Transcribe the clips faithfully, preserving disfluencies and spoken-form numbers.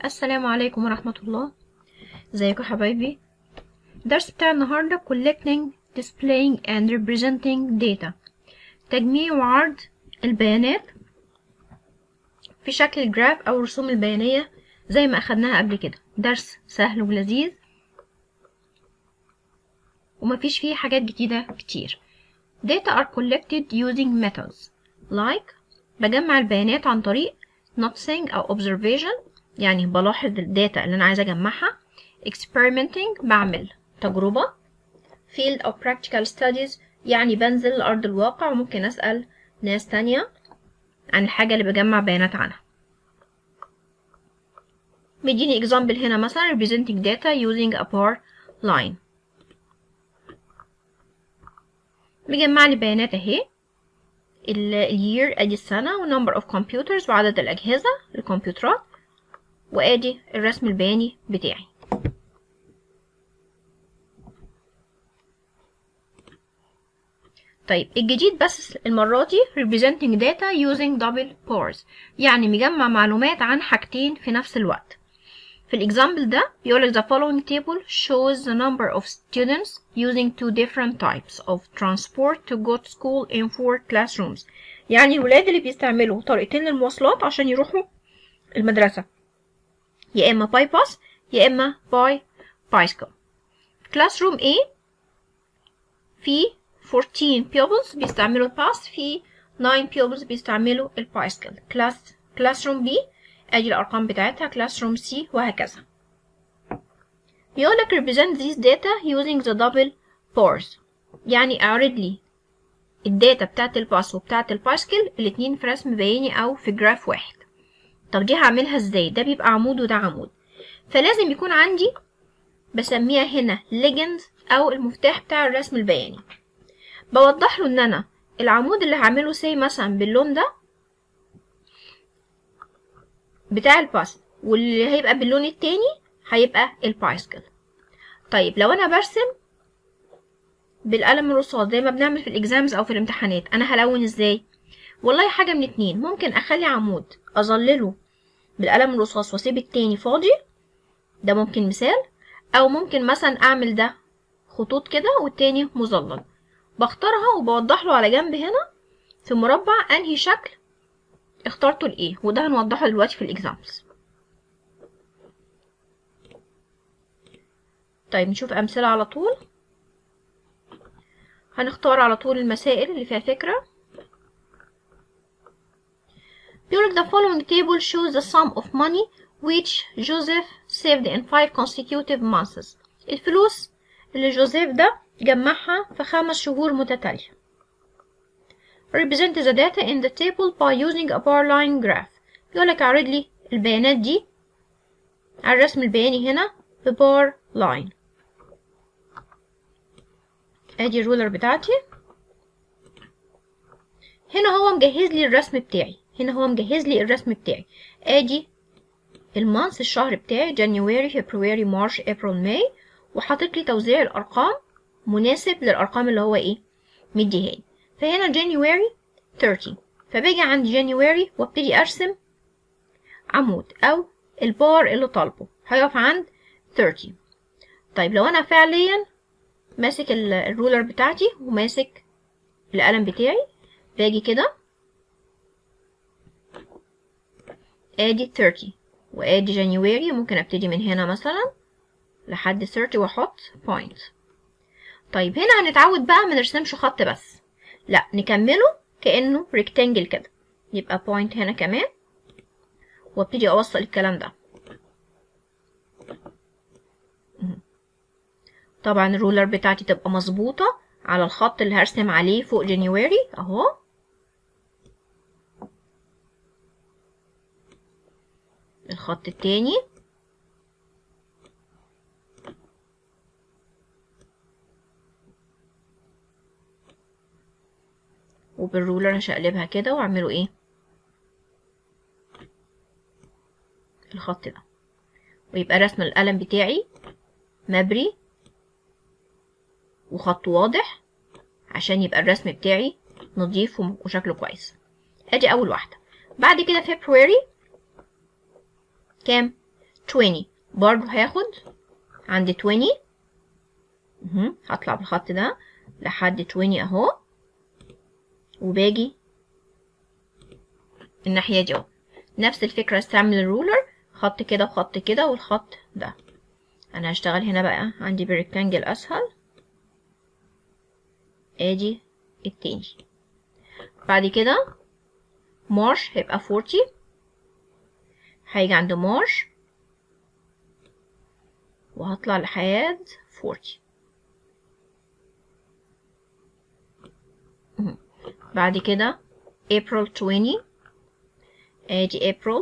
السلام عليكم ورحمة الله. ازيكم حبايبي؟ الدرس بتاع النهاردة collecting, displaying and representing data، تجميع وعرض البيانات في شكل الجراف أو الرسوم البيانية زي ما أخدناها قبل كده. درس سهل ولذيذ ومفيش فيه حاجات جديدة كتير. Data are collected using methods like بجمع البيانات عن طريق noticing أو observation، يعني بلاحظ الداتا اللي أنا عايزة أجمعها. experimenting بعمل تجربة. field أو practical studies يعني بنزل لأرض الواقع وممكن أسأل ناس تانية عن الحاجة اللي بجمع بيانات عنها. بيديني example هنا مثلا representing data using a bar line، بيجمع لي بيانات اهي، اليير ادي السنة و number of computers وعدد الأجهزة الكمبيوترات، وادي الرسم البياني بتاعي. طيب الجديد بس المرة دي representing data using double bars، يعني مجمع معلومات عن حاجتين في نفس الوقت. في الإكزامبل ده بيقولك the following table shows the number of students using two different types of transport to go to school in four classrooms، يعني الولاد اللي بيستعملوا طريقتين للمواصلات عشان يروحوا المدرسة، يا إما باي باس يا إما باي bicycle. classroom A في fourteen pupils بيستعملوا الباس، في nine pupils بيستعملوا البايسكل. class classroom B ادي الارقام بتاعتها، classroom C وهكذا. بيقولك represent these data using the double bars، يعني اعرض لي الداتا بتاعت الباس وبتاعت البايسكل الاتنين في رسم بياني او في جراف واحد. طب دي هعملها ازاي؟ ده بيبقى عمود وده عمود، فلازم يكون عندي بسميها هنا legend او المفتاح بتاع الرسم البياني. بوضح له ان انا العمود اللي هعمله سي مثلا باللون ده بتاع الباس، واللي هيبقى باللون التاني هيبقى البايسكل. طيب لو انا برسم بالقلم الرصاص زي ما بنعمل في الاكزامز او في الامتحانات، انا هلون ازاي؟ والله حاجه من اتنين، ممكن اخلي عمود اظلله بالقلم الرصاص واسيب التاني فاضي، ده ممكن مثال، او ممكن مثلا اعمل ده خطوط كده والتاني مظلل. بختارها وبوضح له على جنب هنا في مربع انهي شكل اخترته لايه، وده هنوضحه دلوقتي في الاكزامبلز. طيب نشوف امثله على طول. هنختار على طول المسائل اللي فيها فكره. بيقولك the following table shows the sum of money which Joseph saved in five consecutive months، الفلوس اللي جوزيف ده جمعها في خمس شهور متتاليه. represent the data in the table by using a bar line graph، يقولك اعرض لي البيانات دي على الرسم البياني هنا ببار لاين. ادي الرولر بتاعتي، هنا هو مجهز لي الرسم بتاعي، هنا هو مجهز لي الرسم بتاعي. ادي المانث الشهر بتاعي جانيوري فبراير مارش ابريل ماي، وحاطط لي توزيع الارقام مناسب للارقام اللي هو ايه مديها لي. فهنا جانيوري thirty، فباجي عند جانيوري وابتدي ارسم عمود او البار اللي طالبه هيقف عند thirty. طيب لو انا فعليا ماسك الرولر بتاعتي وماسك القلم بتاعي، باجي كده ادي thirty وادي جانيوري، ممكن ابتدي من هنا مثلا لحد thirty واحط بوينت. طيب هنا هنتعود بقى ما نرسمش خط بس، لا نكمله كأنه ريكتانجل كده، يبقى بوينت هنا كمان وابتدي اوصل الكلام ده. طبعا الرولر بتاعتي تبقى مظبوطة على الخط اللي هرسم عليه فوق جانيوري اهو. الخط التاني وبالرولر هشقلبها كده واعمله ايه الخط ده، ويبقى رسم القلم بتاعي مبري وخط واضح عشان يبقى الرسم بتاعي نظيف وشكله كويس. ادي اول واحدة. بعد كده فبراير كام عشرين برضو هاخد عند عشرين اهو، هطلع بالخط ده لحد عشرين اهو، وباجي الناحية دي اهو. نفس الفكرة، استعمل الرولر، خط كده وخط كده والخط ده. انا هشتغل هنا بقى عندي بريكتانجل اسهل، ادي التاني. بعد كده مارش هيبقى أربعين، هيجي عند مارش وهطلع لحد أربعين. بعد كده April عشرين، ادي April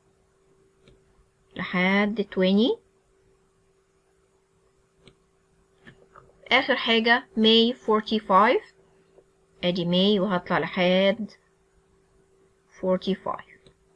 لحد عشرين. اخر حاجة May خمسة وأربعين، ادي May وهطلع لحد خمسة وأربعين.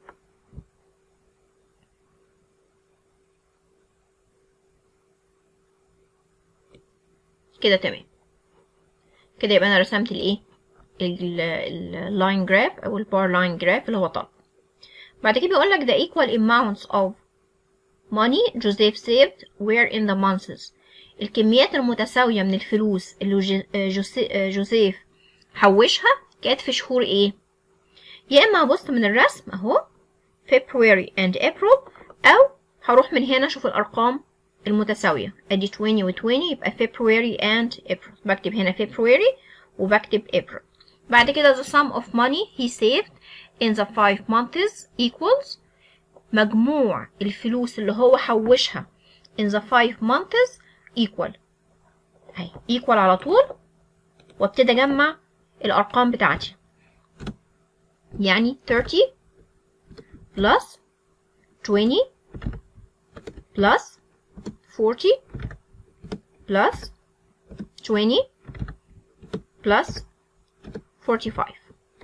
كده تمام. كده يبقى انا رسمت الايه اللاين جراف او البار لاين جراف اللي هو طلب. بعد كده بيقول لك the equal amounts of money Joseph saved were in the months. الكميات المتساوية من الفلوس اللي جوزيف حوشها كانت في شهور ايه؟ يا اما هبص من الرسم اهو February and April، او هروح من هنا اشوف الارقام المتساوية، ادي عشرين و عشرين يبقى February and April. بكتب هنا February وبكتب April. بعد كده the sum of money he saved in the five months equals مجموع الفلوس اللي هو حوشها in the five months equal اهي equal على طول، وابتدي اجمع الارقام بتاعتي. يعني thirty plus twenty plus forty plus twenty plus forty-five،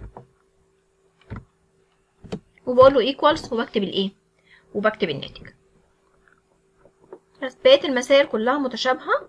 وبقول له equals وبكتب الايه وبكتب الناتج. بس بقية المسائل كلها متشابهة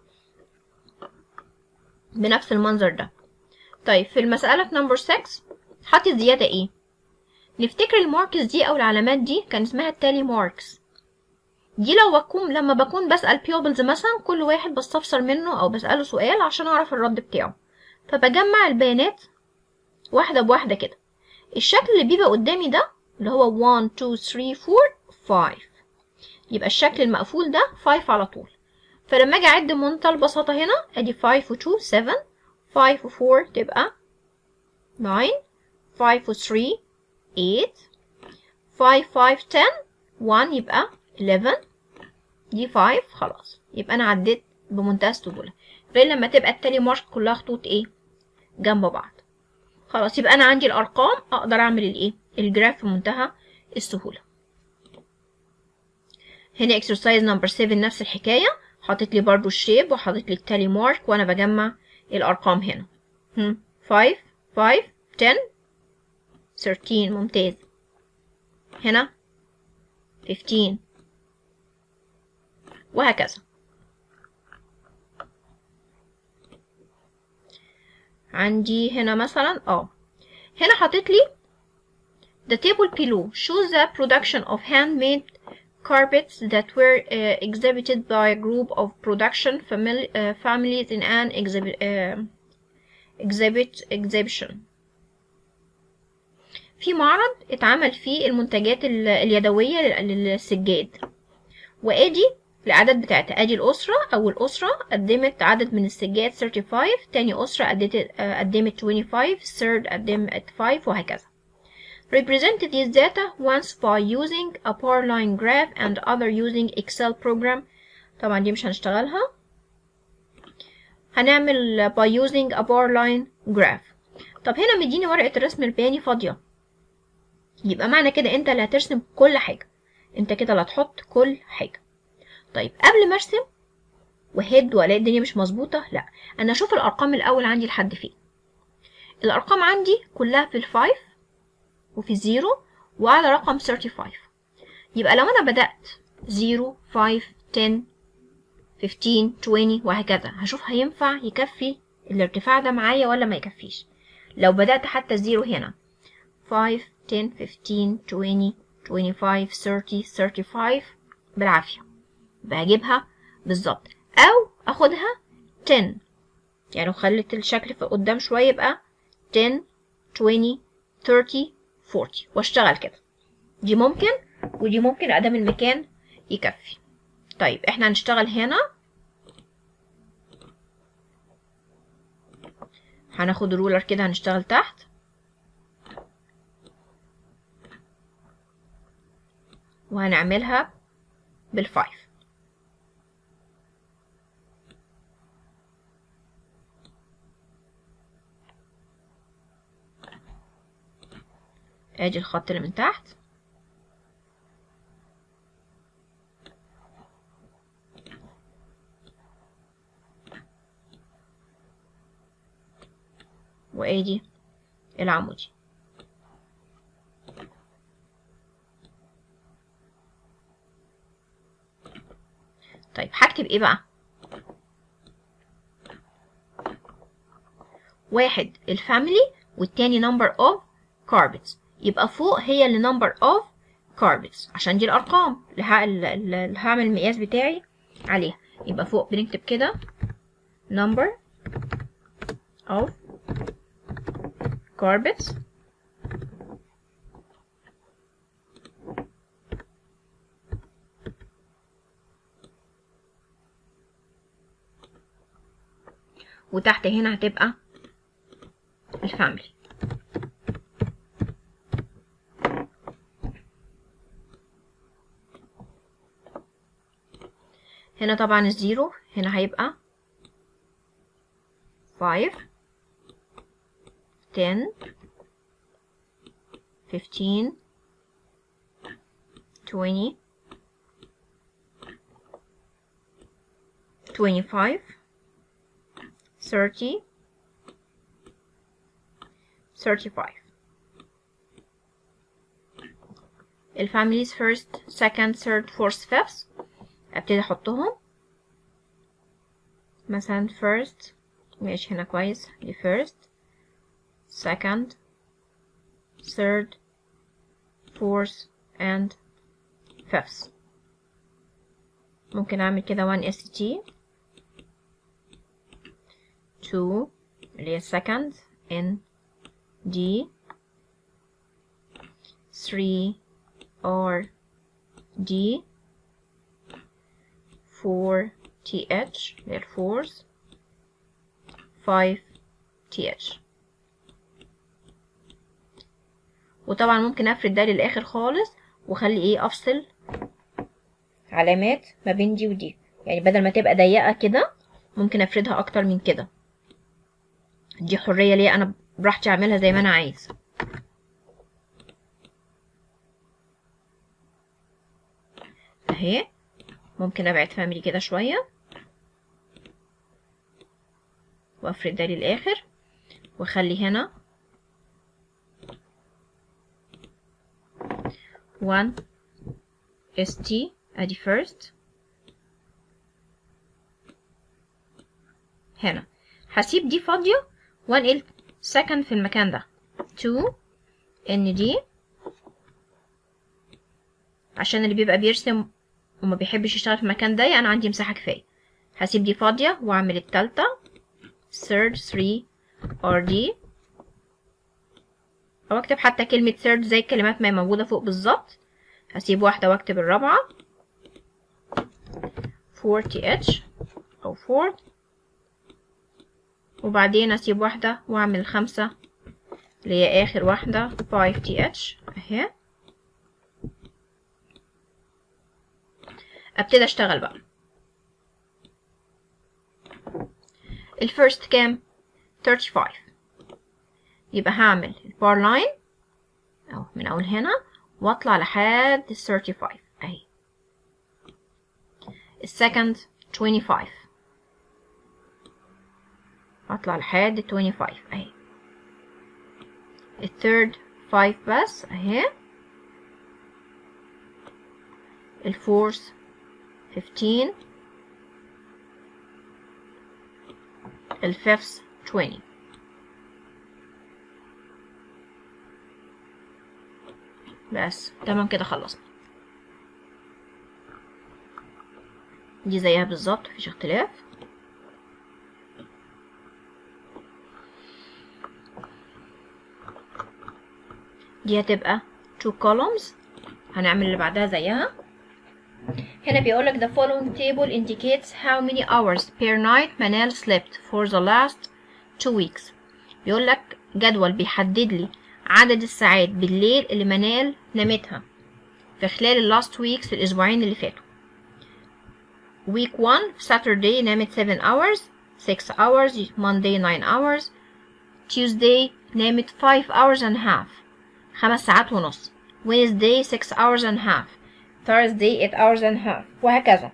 بنفس المنظر ده. طيب في المسألة في نمبر ستة حطت زيادة ايه؟ نفتكر الماركس دي او العلامات دي كان اسمها التالي ماركس. دي لو بكون لما بكون بسأل بيوبلز مثلا كل واحد بستفسر منه او بسأله سؤال عشان اعرف الرد بتاعه، فبجمع البيانات واحدة بواحدة كده. الشكل اللي بيبقى قدامي ده اللي هو واحد اتنين تلاتة أربعة خمسة، يبقى الشكل المقفول ده خمسة على طول. فلما اجي اعد بمنتهى البساطة هنا ادي خمسة و اتنين سبعة، خمسة و أربعة تبقى تسعة، خمسة و تلاتة تمانية، خمسة خمسة عشرة، واحد يبقى حداشر، دي خمسة خلاص. يبقى انا عديت بمنتهى السهولة، غير لما تبقى التالي مارك كلها خطوط ايه جنب بعض. خلاص يبقى انا عندي الارقام اقدر اعمل الايه الجراف بمنتهى السهولة. هنا exercise number سبعة نفس الحكاية، حاطط لي برضو الشيب وحاطط لي التالي مارك وانا بجمع الارقام هنا. هم خمسة خمسة عشرة تلاتاشر ممتاز. هنا خمستاشر وهكذا. عندي هنا مثلا اه هنا حاطط لي the table below shows the production of handmade carpets that were uh, exhibited by a group of production famili uh, families in an exhibit uh, exhibit exhibition. في معرض اتعمل فيه المنتجات اليدوية للسجاد، وادي الأعداد بتاعتها. ادي الأسرة، أول أسرة قدمت عدد من السجاد خمسة وثلاثين، تاني أسرة قدمت خمسة وعشرين، third قدمت خمسة، وهكذا. Represent these data once by using a bar line graph and other using Excel program. طبعا دي مش هنشتغلها، هنعمل by using a bar line graph. طب هنا مديني ورقة الرسم البياني فاضية، يبقى معنى كده انت اللي هترسم كل حاجة، انت كده اللي هتحط كل حاجة. طيب قبل ما ارسم وهد والاقي الدنيا مش مظبوطة، لا انا اشوف الارقام الاول عندي لحد فين. الارقام عندي كلها في الفايف وفي الزيرو وعلى رقم خمسة وثلاثين. يبقى لو انا بدأت زيرو، خمسة، عشرة، خمستاشر، عشرين وهكذا، هشوف هينفع يكفي الارتفاع ده معايا ولا ما يكفيش. لو بدأت حتى الزيرو هنا خمسة، عشرة، خمستاشر، عشرين، خمسة وعشرين، ثلاثين، خمسة وثلاثين، بالعافية، بجيبها بالظبط، او اخدها عشرة، يعني لو خليت الشكل في قدام شوية يبقى عشرة عشرين تلاتين أربعين واشتغل كده. دي ممكن ودي ممكن ادام المكان يكفي. طيب احنا هنشتغل هنا، هناخد رولر كده هنشتغل تحت، وهنعملها بالفايف. ادي الخط اللي من تحت، وادي العمودي. طيب هكتب ايه بقى؟ واحد الفاميلي والتاني number of carpets، يبقى فوق هي اللي number of carpets عشان دي الارقام اللي هعمل المقياس بتاعي عليها. يبقى فوق بنكتب كده number of carpets وتحت هنا هتبقى الفاميلي. هنا طبعا الزيرو هنا هيبقى five ten fifteen twenty twenty-five thirty thirty-five. الفاميليز first second third fourth fifth ابتدي احطهم. مثلا first ماشي هنا كويس، دي first second third fourth and fifth. ممكن اعمل كده one S T two اللي هي second in D three R D four T H اللي هي fourth five T H. وطبعا ممكن افرد ده للاخر خالص واخلي ايه افصل علامات ما بين دي ودي، يعني بدل ما تبقى ضيقه كده ممكن افردها اكتر من كده. دي حريه ليا انا براحتي اعملها زي ما انا عايز. اهي ممكن ابعد فاميلي كده شويه وافرد ده للاخر واخلي هنا one S T ادي first. هنا هسيب دي فاضيه وانقل second في المكان ده two N D عشان اللي بيبقى بيرسم وما بيحبش يشتغل في مكان ضيق انا عندي مساحه كفايه. هسيب دي فاضيه واعمل التالتة third three R D، او اكتب حتى كلمه third زي الكلمات ما هي موجوده فوق بالظبط. هسيب واحده واكتب الرابعه four T H او fourth، وبعدين اسيب واحده واعمل الخمسه اللي هي اخر واحده five T H اهي. ابتدي اشتغل بقى. الفيرست كام thirty-five، يبقى هعمل البار لاين اهو من اول هنا واطلع لحد thirty-five اهي. السكند twenty-five اطلع لحد twenty-five اهي. الثيرد five بس اهي. الفورث fifteen، الفيفث twenty. بس تمام كده خلصنا. دي زيها بالظبط مفيش اختلاف. دي هتبقى two columns. هنعمل اللي بعدها زيها. هنا بيقولك the following table indicates how many hours per night Manal slept for the last two weeks. بيقولك جدول بيحدد لي عدد الساعات بالليل اللي منال نامتها في خلال ال last weeks الأسبوعين اللي فاتوا. week one Saturday نامت seven hours, six hours, Monday nine hours, Tuesday نامت five hours and a half, خمس ساعات ونص, Wednesday six hours and a half, Thursday eight hours and a half, وهكذا.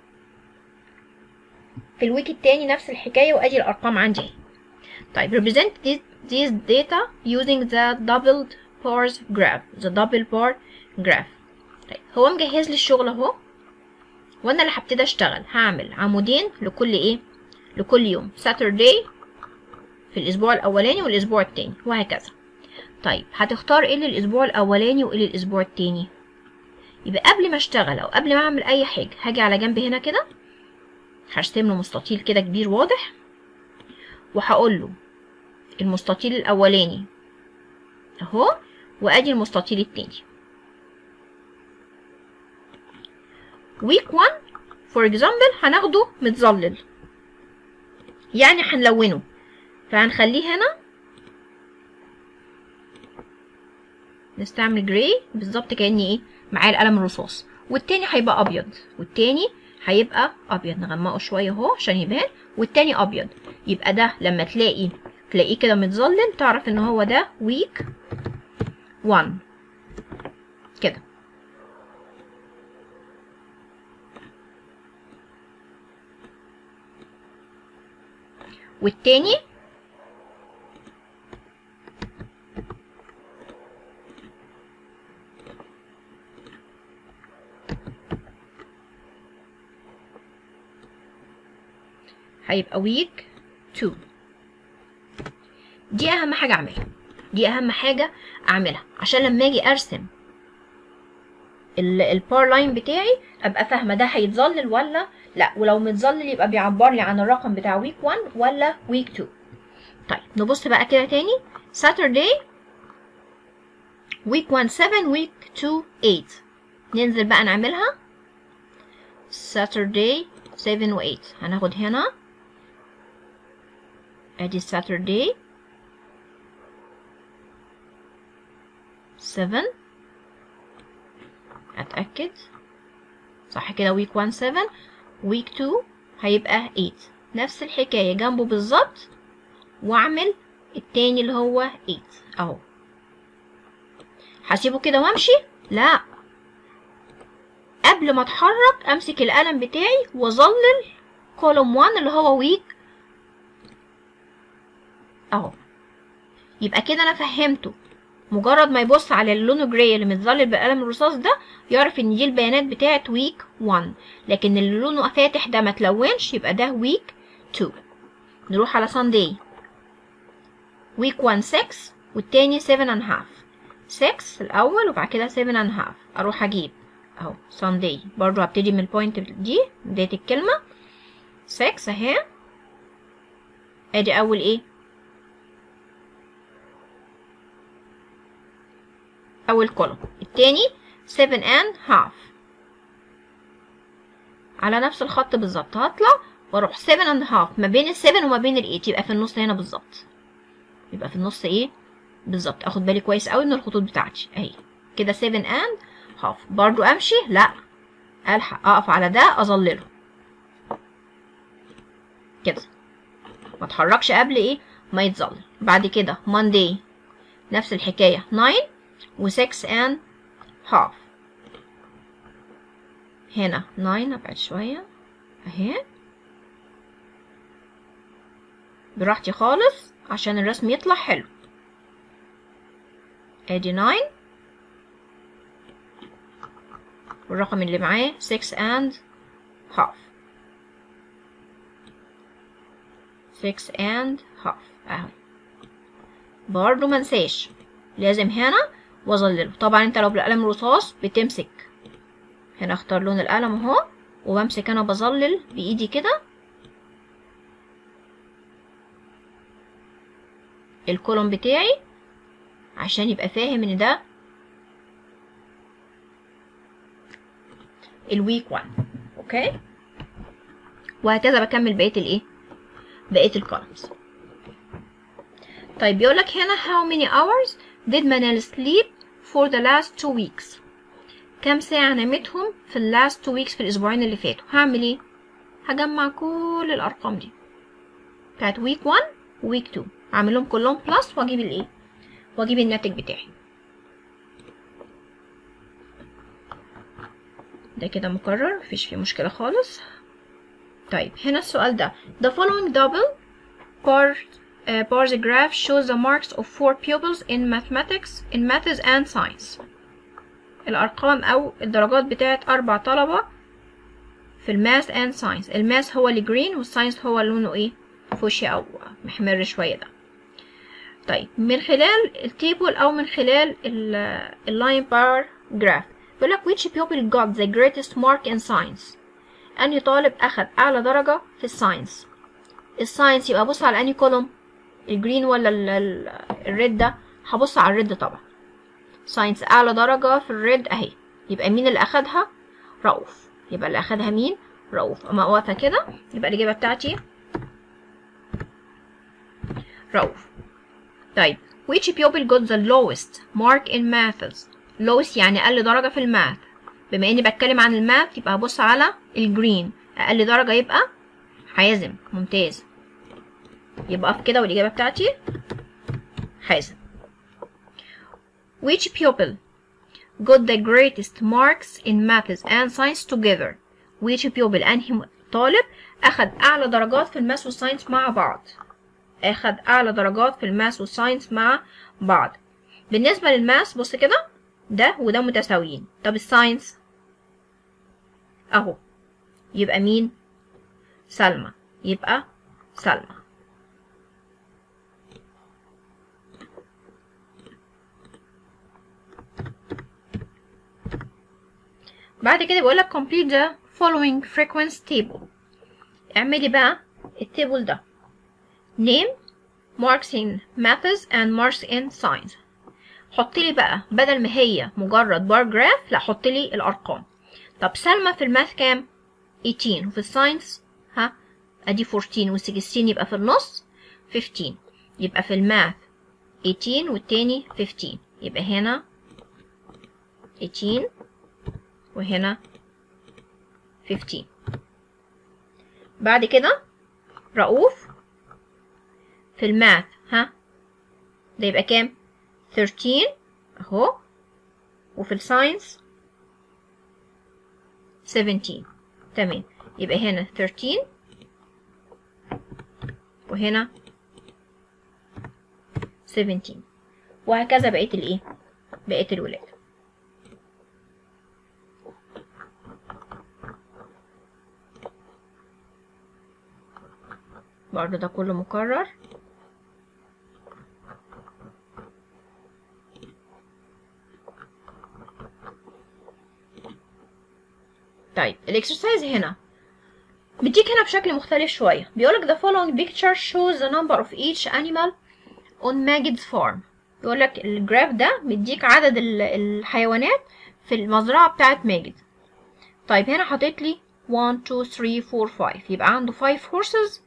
في الويك التاني نفس الحكاية، وأدي الأرقام عندي. طيب represent these, these data using the doubled bars graph. the double bar graph. طيب هو مجهز لي الشغل اهو، وانا اللي هبتدي اشتغل. هعمل عمودين لكل ايه، لكل يوم. Saturday في الاسبوع الاولاني والاسبوع التاني وهكذا. طيب هتختار ايه للاسبوع الاولاني وايه للاسبوع التاني؟ يبقى قبل ما اشتغل او قبل ما اعمل اي حاجه هاجي على جنب هنا كده، هرسم له مستطيل كده كبير واضح، وهقول له المستطيل الاولاني اهو، وادي المستطيل التاني. week one for example هناخده متظلل، يعني هنلونه، فهنخليه هنا نستعمل جراي بالظبط كأني ايه معايا القلم الرصاص، والتاني هيبقى ابيض، والتاني هيبقى ابيض، نغمقه شويه اهو عشان يبان، والتاني ابيض. يبقى ده لما تلاقي تلاقيه كده متظلل تعرف ان هو ده week one كده. والتاني هيبقى week two. دي اهم حاجة اعملها، دي اهم حاجة اعملها عشان لما اجي ارسم البار لاين بتاعي ابقى فاهمة ده هيتظلل ولا لا، ولو متظلل يبقى بيعبر لي عن الرقم بتاع week one ولا week two. طيب نبص بقى كده تاني. Saturday week one seven, week two eight. ننزل بقى نعملها Saturday seven و eight. هناخد هنا ادي Saturday seven، اتأكد صح كده، week one seven، week two هيبقى eight، نفس الحكاية جنبه بالظبط، واعمل التاني اللي هو eight اهو. هسيبه كده وامشي؟ لا، قبل ما اتحرك امسك القلم بتاعي واظلل كولوم one اللي هو week اهو. يبقى كده انا فهمته، مجرد ما يبص على اللون جراي اللي متظلل بالقلم الرصاص ده يعرف ان دي البيانات بتاعت week one، لكن اللي لونه فاتح ده ما تلونش يبقى ده week two. نروح على Sunday week one six والتاني seven and half. six الاول وبعد كده seven and half. اروح اجيب اهو Sunday، برضو هبتدي من البوينت دي بداية الكلمة six اهي، ادي اول ايه، اول كولوم. التاني seven and half على نفس الخط بالظبط، هطلع واروح seven and half ما بين السبن وما بين الايت، يبقى في النص هنا بالظبط، يبقى في النص ايه بالظبط. اخد بالي كويس قوي من الخطوط بتاعتي اهي كده seven and half. برضو امشي؟ لا، الحق اقف على ده اظلله كده، ما اتحركش قبل ايه ما يتظلل. بعد كده Monday نفس الحكايه nine و six and half. هنا nine، ابعد شويه اهي براحتي خالص عشان الرسم يطلع حلو. ادي nine والرقم اللي معاه six and half. six and half اهو. برضو منساش لازم هنا واظلله. طبعا انت لو بالقلم الرصاص بتمسك هنا، اختار لون القلم اهو وبمسك انا بظلل بايدي كده الكولوم بتاعي عشان يبقى فاهم ان ده الويك واحد. اوكي، وهكذا بكمل بقيه الايه بقيه الكولومز. طيب بيقولك هنا how many hours did Manal sleep for the last two weeks؟ كام ساعة نامتهم في ال last two weeks في الأسبوعين اللي فاتوا. هعمل ايه؟ هجمع كل الأرقام دي بتاعت week one و week two، هعملهم كلهم plus واجيب الايه؟ واجيب الناتج بتاعي. ده كده مكرر، مفيش فيه مشكلة خالص. طيب هنا السؤال ده the following double bar uh, bar the graph shows the marks of four pupils in mathematics in maths and science. الأرقام أو الدرجات بتاعت أربع طلبة في الماث and science. الماث هو اللي جرين والساينس هو لونه ايه؟ فوشي أو محمر شوية ده. طيب من خلال التيبل أو من خلال اللاين بار جراف بيقولك which pupil got the greatest mark in science؟ أنهي طالب أخد أعلى درجة في الساينس؟ الساينس يبقى بص على أنهي كولوم؟ الجرين ولا الريد ده؟ هبص على الريد طبعا. ساينس أعلى درجة في الريد أهي، يبقى مين اللي أخدها؟ رؤوف. يبقى اللي أخدها مين؟ رؤوف. أما واقفة كده يبقى الإجابة بتاعتي رؤوف. طيب which pupil got the lowest mark in maths؟ lowest يعني أقل درجة في الماث. بما إني بتكلم عن الماث يبقى هبص على الجرين، أقل درجة يبقى حازم. ممتاز، يبقى في كده والإجابة بتاعتي حازم. which pupil got the greatest marks in maths and science together؟ which pupil أنهي طالب أخد أعلى درجات في الماث والساينس مع بعض؟ أخد أعلى درجات في الماث والساينس مع بعض. بالنسبة للماث بص كده ده وده متساويين. طب الساينس أهو، يبقى مين؟ سلمى. يبقى سلمى. بعد كده بيقولك complete the following frequency table. اعملي بقى التيبل ده name marks in maths and marks in science. حطيلي بقى بدل ما هي مجرد بار جراف لا حطيلي الارقام. طب سلمى في الماث كام؟ تمنتاشر، وفي الساينس ها ادي أربعتاشر و16 يبقى في النص خمستاشر. يبقى في الماث تمنتاشر والتاني خمستاشر، يبقى هنا تمنتاشر وهنا خمستاشر. بعد كده رؤوف في الماث ها ده يبقى كام؟ تلتاشر اهو، وفي الساينس سبعتاشر. تمام، يبقى هنا تلتاشر وهنا سبعتاشر، وهكذا بقية الايه بقية الولاد. برضه ده كله مكرر. طيب الاكسرسايز هنا بيديك هنا بشكل مختلف شوية. بيقولك the following picture shows the number of each animal on Magid's farm. بيقولك الجراف ده مديك عدد الحيوانات في المزرعة بتاعت ماجد. طيب هنا حطيت لي واحد اتنين تلاتة أربعة خمسة، يبقى عنده خمسة horses.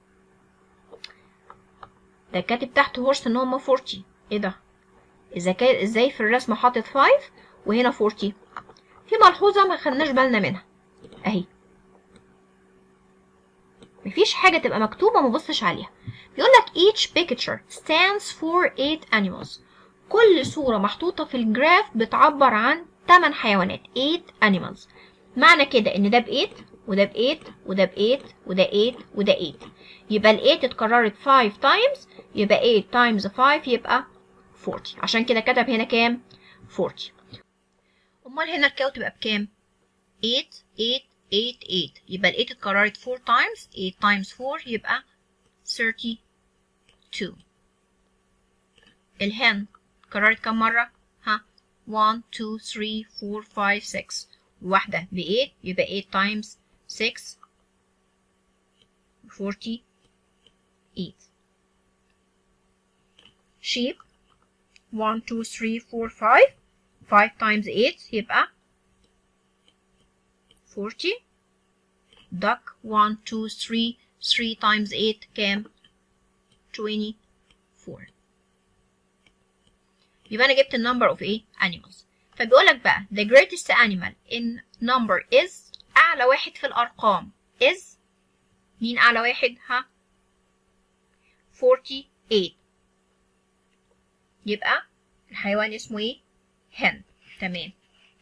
ده كاتب تحت هورس ان هما أربعين. ايه ده؟ اذا كان ازاي في الرسمه حاطط خمسة وهنا أربعين؟ في ملحوظه ما خدناش بالنا منها اهي، مفيش حاجه تبقى مكتوبه ما بصش عليها. بيقول لك each picture stands for eight animals. كل صوره محطوطه في الجراف بتعبر عن تمن حيوانات eight animals. معنى كده ان ده ب تمانية وده ب تمانية وده ب تمانية وده تمانية وده تمانية، يبقى ال تمانية اتكررت خمسة times، يبقى تمانية times خمسة يبقى أربعين. عشان كده كتب هنا كام؟ أربعين. امال هنا الكاو تبقى بكام؟ تمانية تمانية تمانية تمانية، يبقى ال تمانية اتكررت أربعة times، تمانية times أربعة يبقى اتنين وثلاثين. الهن اتكررت كام مرة؟ ها واحد اتنين تلاتة أربعة خمسة ستة، واحدة ب تمانية يبقى تمانية times six forty-eight. sheep one two three four five. five times eight يبقى forty. duck one two three. three times eight كام؟ twenty-four. يبقى أنا جبت ال number of ايه؟ animals. فبيقولك بقى the greatest animal in number is أعلى واحد في الأرقام is مين أعلى واحد؟ ها؟ forty-eight. يبقى الحيوان اسمه ايه؟ hen. تمام.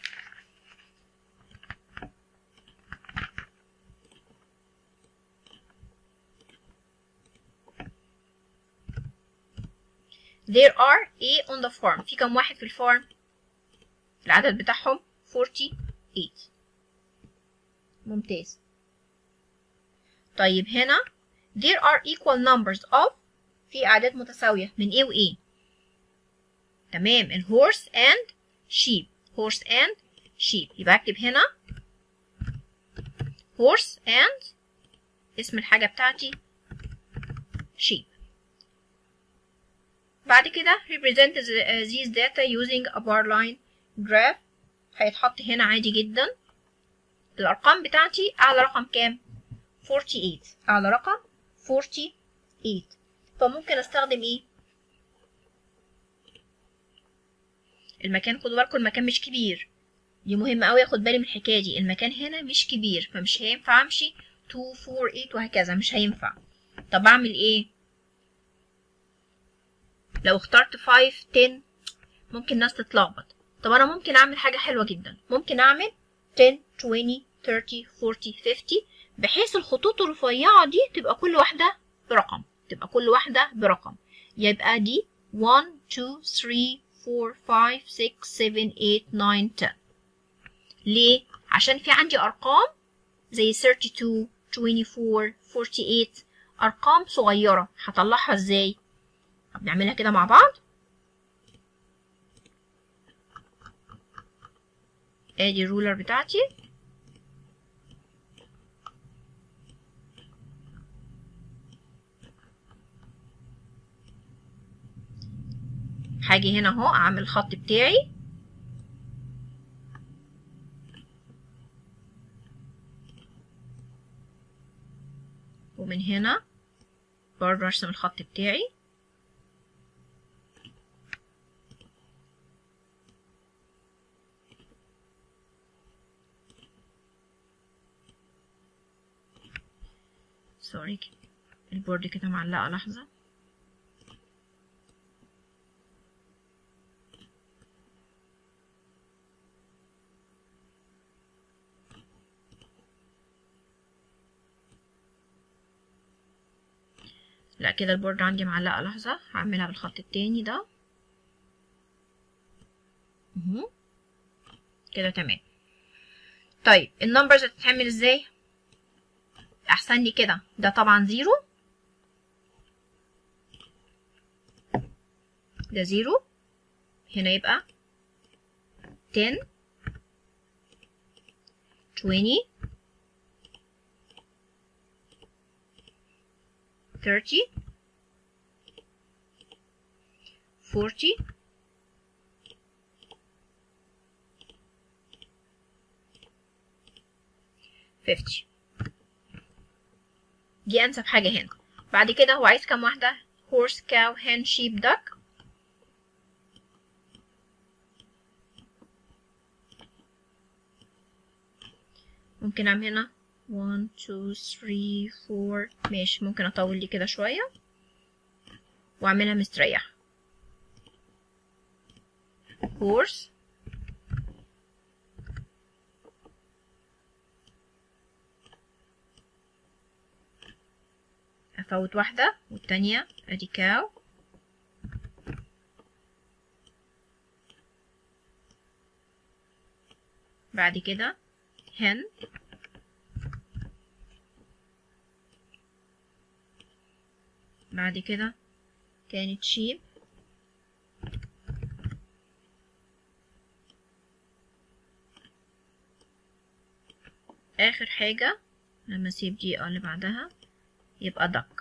there are ايه on the farm. في كم واحد في الفارم؟ العدد بتاعهم forty-eight. ممتاز. طيب هنا there are equal numbers of. في أعداد متساوية من ايه وايه؟ تمام. ال horse and sheep. horse and sheep. يبقى اكتب هنا horse and اسم الحاجة بتاعتي sheep. بعد كده represent these data using a bar line graph. هيتحط هنا عادي جدا. الأرقام بتاعتي أعلى رقم كام؟ forty-eight. أعلى رقم forty-eight. فممكن أستخدم إيه؟ المكان، خدوا بالكم المكان مش كبير. دي مهمة أوي أخد بالي من الحكاية دي. المكان هنا مش كبير فمش هينفع أمشي two four eight وهكذا، مش هينفع. طب أعمل إيه؟ لو اخترت five ten ممكن الناس تتلخبط. طب أنا ممكن أعمل حاجة حلوة جدا. ممكن أعمل ten twenty thirty forty fifty بحيث الخطوط الرفيعة دي تبقى كل واحدة برقم. تبقى كل واحدة برقم. يبقى دي one two three four five six seven eight nine ten. ليه؟ عشان في عندي أرقام زي thirty-two twenty-four forty-eight أرقام صغيرة. هطلعها ازاي؟ طب نعملها كده مع بعض. ادي الرولر بتاعتي. هاجي هنا اهو اعمل الخط بتاعي. ومن هنا برضه ارسم الخط بتاعي. سوري البورد كده معلقة، لحظة. لا كده البورد عندي معلقة، لحظة هعملها بالخط التاني ده اهو كده. تمام. طيب النمبرز هتتعمل ازاي؟ احسن لي كده. ده طبعا زيرو، ده زيرو. هنا يبقى ten twenty thirty forty fifty. دي انسب حاجة هنا. بعد كده هو عايز كام واحدة؟ horse cow hen sheep duck. ممكن اعمل هنا one two three four. ماشي، ممكن اطول دي كده شوية واعملها مستريحة. horse افوت واحدة والتانية ادي كاو. بعد كده hen. بعد كده كانت sheep. اخر حاجة لما اسيب دي اللي بعدها يبقى duck.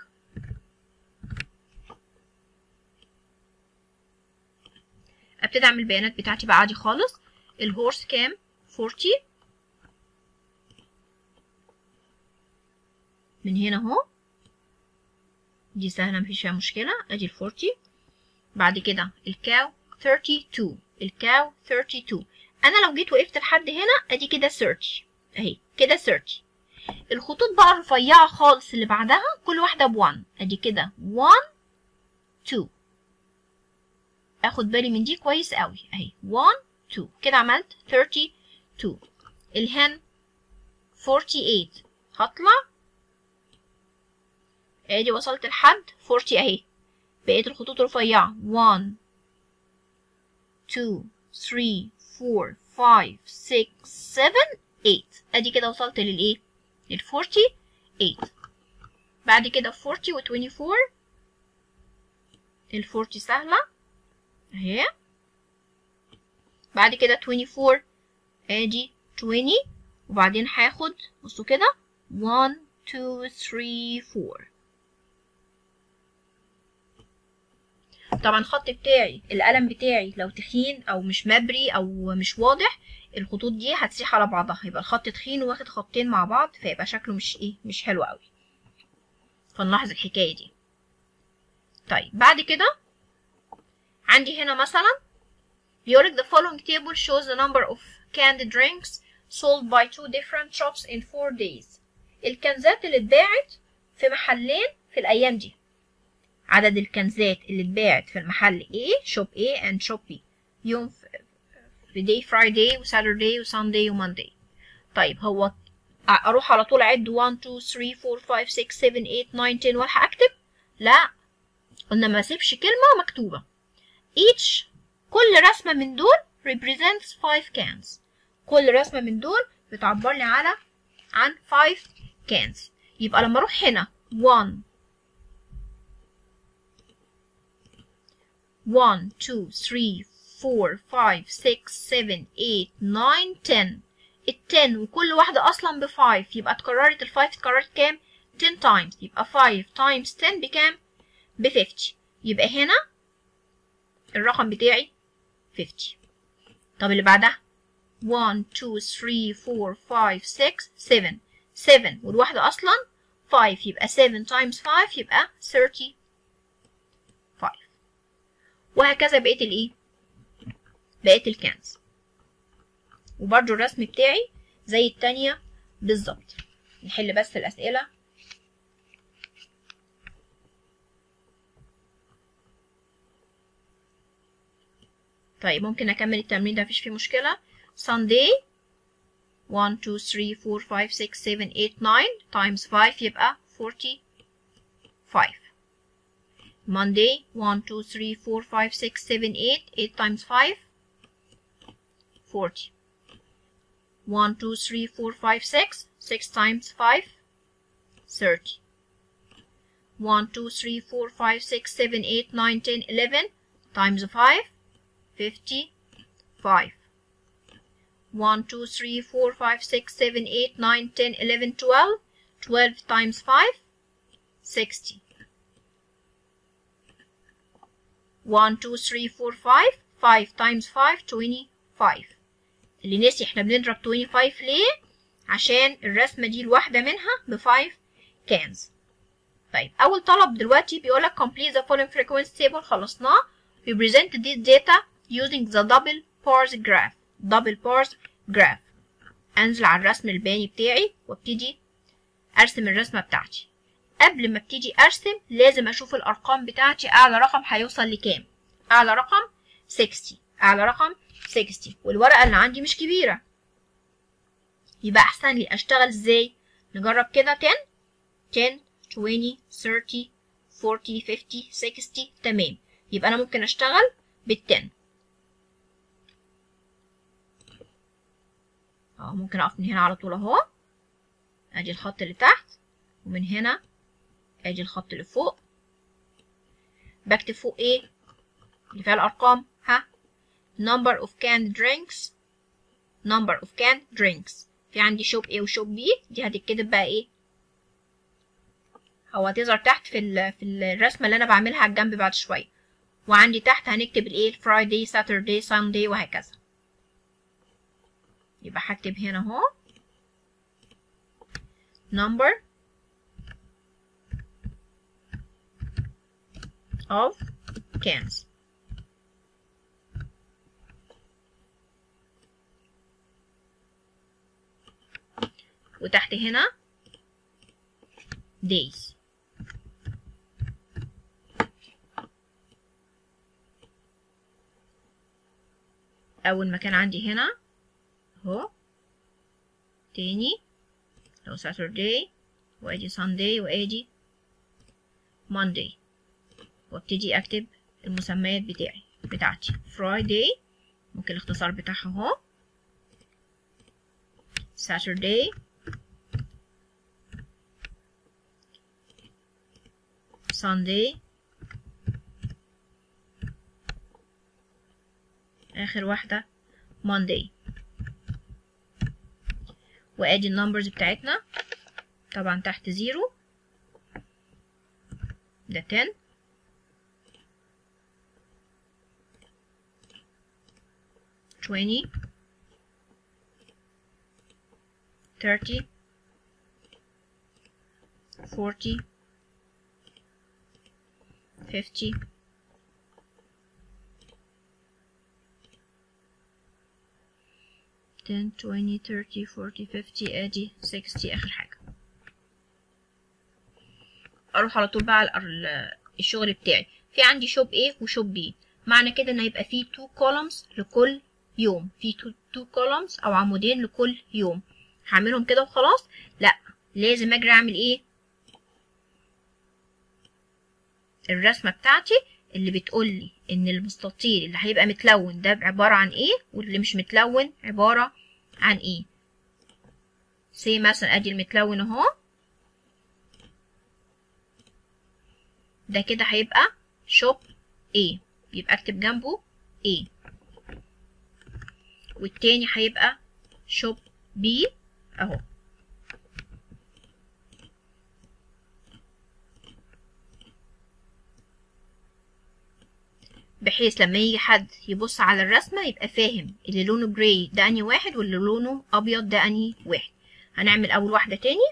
ابتدي اعمل البيانات بتاعتي بقى عادي خالص. الهورس كام؟ فورتي. من هنا اهو، دي سهلة مفيش فيها مشكلة، ادي الفورتي. بعد كده الكاو ثيرتي تو، الكاو ثيرتي تو. انا لو جيت وقفت لحد هنا ادي كده ثيرتي اهي، كده ثيرتي. الخطوط بقى الرفيعة خالص اللي بعدها كل واحدة بوان، ادي كده وان تو. اخد بالي من دي كويس قوي اهي، وان تو، كده عملت ثيرتي تو. الهن فورتي ايت، هطلع ادي وصلت لحد فورتي اهي. بقيت الخطوط رفيعة وان تو ثري فور فايف سكس سفن ايت، ادي كده وصلت للايه؟ لل فورتي ايت. بعد كده فورتي و توينتي فور، ال فورتي سهلة اهي. بعد كده توينتي فور ادي توينتي، وبعدين هاخد بصوا كده وان تو ثري فور. طبعا الخط بتاعي القلم بتاعي لو تخين او مش مبري او مش واضح، الخطوط دي هتسيح على بعضها، يبقى الخط تخين واخد خطين مع بعض، فيبقى شكله مش ايه، مش حلو قوي. فنلاحظ الحكايه دي. طيب بعد كده عندي هنا مثلا بيقولك the following table shows the number of canned drinks sold by two different shops in four days. الكنزات اللي اتباعت في محلين في الايام دي، عدد الكنزات اللي اتباعت في المحل A شوب A and شوب B يوم في day Friday و Saturday و Sunday و Monday. طيب هو اروح على طول اعد واحد اتنين تلاتة اربعة خمسة ستة سبعة تمانية تسعة عشرة والحق اكتب؟ لا، قلنا ما اسيبش كلمة مكتوبة. each كل رسمة من دول represents five cans. كل رسمة من دول بتعبر لي على عن five cans. يبقى لما اروح هنا one one two three four five six seven eight nine ten، التن وكل واحدة أصلا بفايف، يبقى اتكررت الفايف اتكررت كام؟ ten times، يبقى five times ten بكام؟ بفifty. يبقى هنا الرقم بتاعي fifty. طب اللي بعدها one two three four five six seven، seven والواحدة أصلا five، يبقى seven times five يبقى thirty. وهكذا بقيت الايه؟ بقيت الكنز. وبرضو الرسم بتاعي زي التانية بالظبط. نحل بس الأسئلة. طيب ممكن أكمل التمرين ده مفيش فيه مشكلة. Sunday one two three four five six seven eight nine times five يبقى forty-five. Monday one two three four five six seven eight, eight times five forty. one two three four five six, six times five thirty. one two three four five six seven eight nine ten eleven times five fifty-five. one two three four five six seven eight nine ten eleven twelve, twelve times five sixty. one two three four five، five times five twenty-five. اللي نسي احنا بنضرب twenty-five ليه؟ عشان الرسمة دي الواحدة منها ب five cans. طيب أول طلب دلوقتي بيقولك complete the following frequency table، خلصناه. we present this data using the double parse graph. double parse graph. أنزل على الرسم البياني بتاعي وابتدي أرسم الرسمة بتاعتي. قبل ما ابتدي ارسم لازم اشوف الارقام بتاعتي، اعلى رقم هيوصل لكام؟ اعلى رقم sixty، اعلى رقم sixty، والورقه اللي عندي مش كبيره، يبقى احسن لي اشتغل ازاي؟ نجرب كده ten ten twenty thirty forty fifty sixty. تمام، يبقى انا ممكن اشتغل بالتن. اه ممكن اقف من هنا على طول اهو، ادي الخط اللي تحت، ومن هنا ادي الخط اللي فوق. بكتب فوق ايه اللي فيها الارقام؟ ها number of canned drinks، number of canned drinks. في عندي شوب A وشوب B، دي هتتكتب بقى ايه؟ هو هتظهر تحت في ال في الرسمه اللي انا بعملها على الجنب بعد شويه. وعندي تحت هنكتب الايه فرايداي ساترداي سانداي وهكذا. يبقى هكتب هنا اهو number of cans. وتحت هنا days. أول مكان عندي هنا اهو، تاني لو Saturday، وادي Sunday، وادي Monday. وابتدي اكتب المسميات بتاعي بتاعتي. Friday ممكن الاختصار بتاعها اهو، Saturday، Sunday، اخر واحدة Monday. وادي النمبرز بتاعتنا طبعا تحت زيرو ده ten، twenty، thirty، forty، fifty، ten، twenty، thirty، forty، fifty، ادي sixty اخر حاجة. اروح على طول بقى على الشغل بتاعي. في عندي شوب A وشوب B، معنى كده ان هيبقى فيه two columns لكل يوم، في two, two columns او عمودين لكل يوم. هعملهم كده وخلاص؟ لا، لازم اجري اعمل ايه؟ الرسمة بتاعتي اللي بتقولي ان المستطيل اللي هيبقى متلون ده عبارة عن ايه، واللي مش متلون عبارة عن ايه. سي مثلا ادي المتلون اهو، ده كده هيبقى شوب A، يبقى اكتب جنبه A. والتاني هيبقى شوب B اهو. بحيث لما يجي حد يبص على الرسمة يبقى فاهم اللي لونه جراي ده انهي واحد واللي لونه ابيض ده انهي واحد. هنعمل اول واحدة تاني.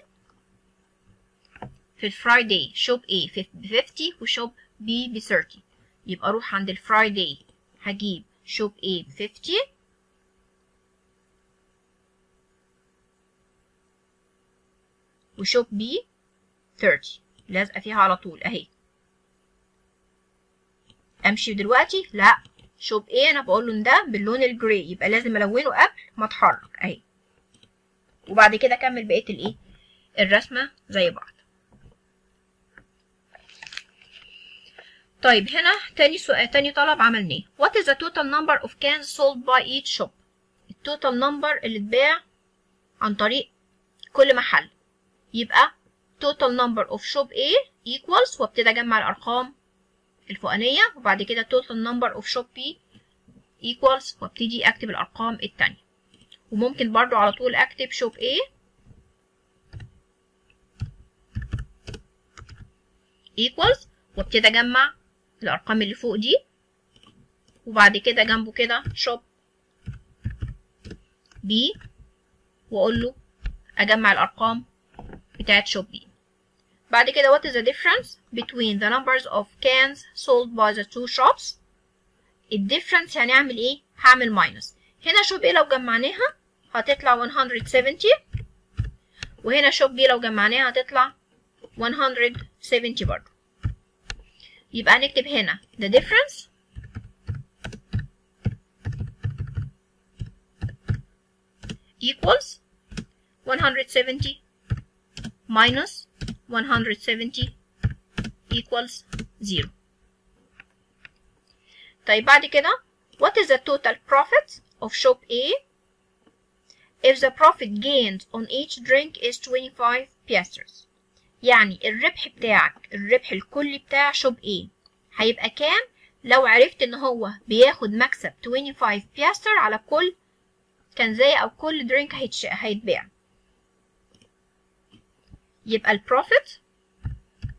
في الفرايداي شوب A ب fifty وشوب B ب thirty، يبقى اروح عند الفرايداي هجيب شوب A ب fifty وشوب B thirty، لازقة فيها على طول اهي. امشي دلوقتي؟ لا، شوب A انا بقول له ده باللون الجراي، يبقى لازم الونه قبل ما اتحرك اهي. وبعد كده اكمل بقيه الايه الرسمه زي بعض. طيب هنا تاني سؤال، تاني طلب عملناه. What is the total number of cans sold by each shop؟ التوتال نمبر اللي اتباع عن طريق كل محل. يبقى total number of shop A equals، وابتدي اجمع الارقام الفوقانيه، وبعد كده total number of shop B equals، وابتدي اكتب الارقام التانية. وممكن برضو على طول اكتب shop A equals، وابتدي اجمع الارقام اللي فوق دي، وبعد كده جنبه كده shop B واقول له اجمع الارقام بتاعت shop B. بعد كده what is the difference between the numbers of cans sold by the two shops؟ الديفرنس هنعمل ايه؟ هعمل ماينس. هنا shop A لو جمعناها هتطلع one hundred seventy، وهنا shop B لو جمعناها هتطلع one hundred seventy برضو. يبقى هنكتب هنا the difference equals one hundred seventy minus one hundred seventy equals zero. طيب بعد كده what is the total profit of shop A if the profit gained on each drink is twenty-five piastres؟ يعني الربح بتاعك، الربح الكلي بتاع شوب A هيبقى كام لو عرفت ان هو بياخد مكسب twenty-five بياستر على كل كنزاية او كل درينك هيتباع. يبقى البروفيت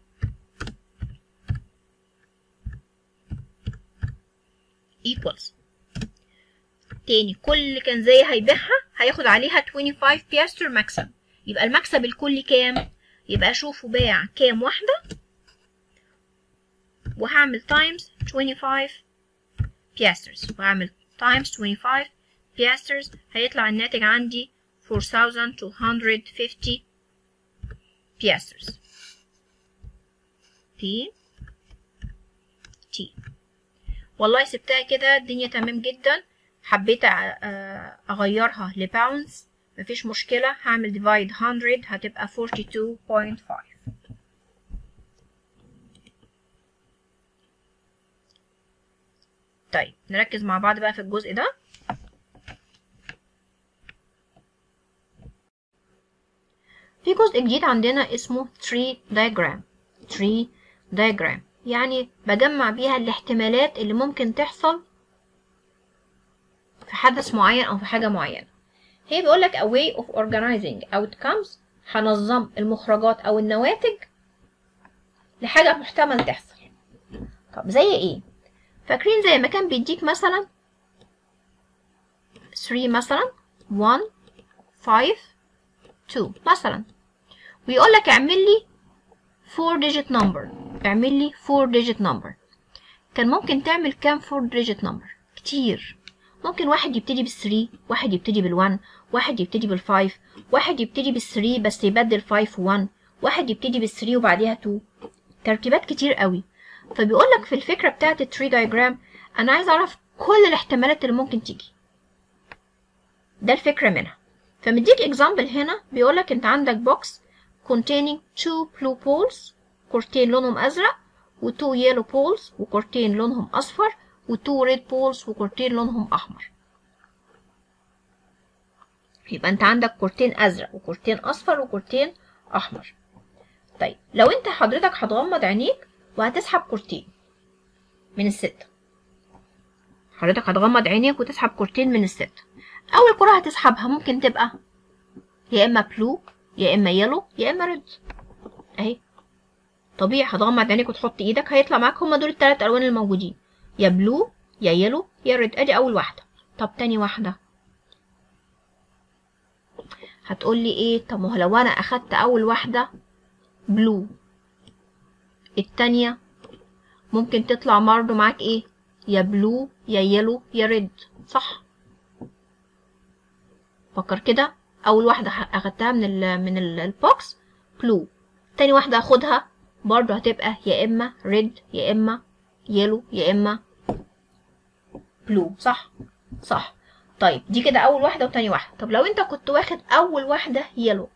equals تاني كل كنزية هيبيعها هياخد عليها خمسة وعشرين بياستر مكسب. يبقى المكسب الكلي كام؟ يبقى اشوفه باع كام واحدة وهعمل تايمز خمسة وعشرين بياسترز وهعمل تايمز خمسة وعشرين بياسترز هيطلع الناتج عندي four thousand two hundred fifty بياسترز. بي تي والله سبتها كده الدنيا تمام جدا. حبيت اغيرها لباوندز مفيش مشكلة. هعمل divide one hundred هتبقى forty-two point five. طيب نركز مع بعض بقى في الجزء ده. في جزء جديد عندنا اسمه tree diagram. tree diagram يعني بجمع بيها الاحتمالات اللي ممكن تحصل في حدث معين او في حاجة معينة. هي بيقولك a way of organizing outcomes هنظم المخرجات او النواتج لحاجة محتمل تحصل. طب زي ايه؟ فاكرين زي ما كان بيديك مثلا three مثلا one five two مثلا ويقولك اعمل لي four digit number. اعمل لي four digit number. كان ممكن تعمل كام four digit number؟ كتير. ممكن واحد يبتدي بالثري، واحد يبتدي بالون، واحد يبتدي بالفايف، واحد يبتدي بالثري بس يبدل فايف وون، واحد يبتدي بالثري وبعديها تو. ترتيبات كتير قوي. فبيقولك في الفكرة بتاعت التري دايجرام انا عايز اعرف كل الاحتمالات اللي ممكن تيجي. ده الفكرة منها. فمديك example هنا بيقولك انت عندك بوكس containing two blue poles كورتين لونهم ازرق و two yellow poles وكورتين لونهم اصفر و two red poles وكورتين لونهم احمر. يبقى انت عندك كورتين ازرق وكورتين اصفر وكورتين احمر. طيب لو انت حضرتك هتغمض عينيك وهتسحب كورتين من الستة. حضرتك هتغمض عينيك وتسحب كورتين من الستة. اول كرة هتسحبها ممكن تبقى يا اما بلو يا اما يلو يا اما ريد. اهي طبيعي هتغمض عينيك وتحط ايدك هيطلع معاك هما دول التلات الوان الموجودين يا بلو يا يلو يا ريد. ادي اول واحدة. طب تاني واحدة هتقولي ايه؟ طب ما هو لو انا اخدت اول واحدة بلو التانية ممكن تطلع برضه معاك ايه؟ يا بلو يا يلو يا ريد. صح؟ فكر كده. اول واحدة اخدتها من ال من البوكس بلو. تاني واحدة اخدها برضه هتبقى يا اما ريد يا اما يلو يا اما بلو. صح؟ صح. طيب دي كده اول واحدة وتاني واحدة. طب لو انت كنت واخد اول واحدة يلو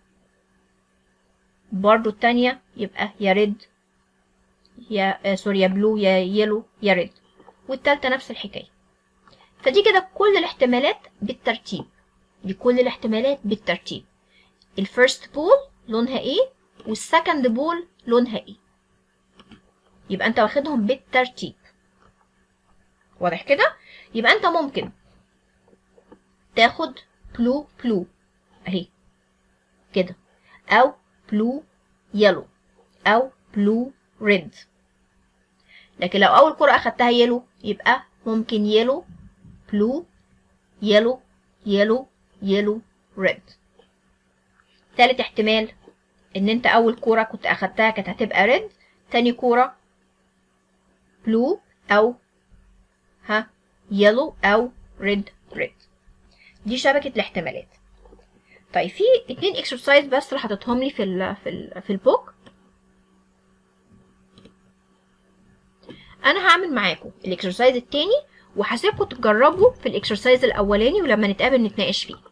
برضه التانية يبقى يا ريد يا آه سوري يا بلو يا يلو يا ريد. والتالتة نفس الحكاية. فدي كده كل الاحتمالات بالترتيب. دي كل الاحتمالات بالترتيب. الفيرست بول لونها ايه والسكند بول لونها ايه. يبقى انت واخدهم بالترتيب. واضح كده؟ يبقى انت ممكن تاخد بلو بلو اهي كده او بلو يلو او بلو ريد. لكن لو اول كرة اخدتها يلو يبقى ممكن يلو بلو يلو يلو يلو ريد. تالت احتمال ان انت اول كرة كنت اخدتها كانت هتبقى ريد، تاني كرة بلو او ها يلو او ريد ريد. دي شبكة الاحتمالات. طيب في اتنين اكسرسايز بس اللي حطيتهم لي في ال في ال في البوك. انا هعمل معاكم الاكسرسايز التاني وهسيبكم تجربوا في الاكسرسايز الاولاني ولما نتقابل نتناقش فيه.